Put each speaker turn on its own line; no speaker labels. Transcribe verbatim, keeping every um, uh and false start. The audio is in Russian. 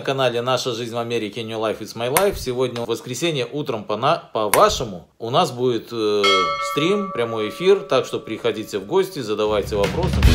канале «Наша жизнь в Америке», New Life is My Life. Сегодня воскресенье утром по-вашему. По у нас будет э, стрим, прямой эфир, так что приходите в гости, задавайте вопросы.